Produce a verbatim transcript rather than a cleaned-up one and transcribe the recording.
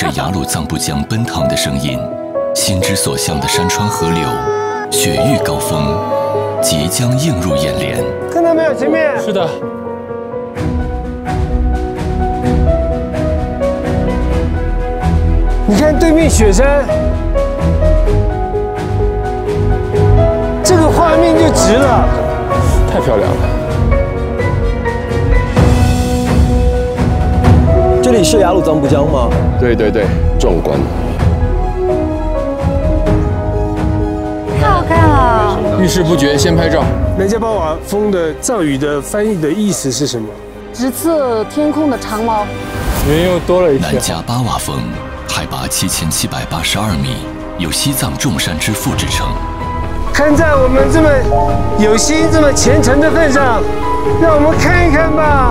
着雅鲁藏布江奔腾的声音，心之所向的山川河流，雪域高峰，即将映入眼帘。 看到没有，前面？ 是的。 你看对面雪山，这个画面就值了， 太漂亮了。 这里是雅鲁藏布江吗？ 对对对，壮观。 太好看了！ 遇事不决，先拍照。 南迦巴瓦峰的藏语的翻译的意思是什么？ 直刺天空的长矛。 云又多了一南些。 迦巴瓦峰，海拔七千七百八十二米，有西藏众山之父之称。 看在我们这么有心、这么虔诚的份上，让我们看一看吧。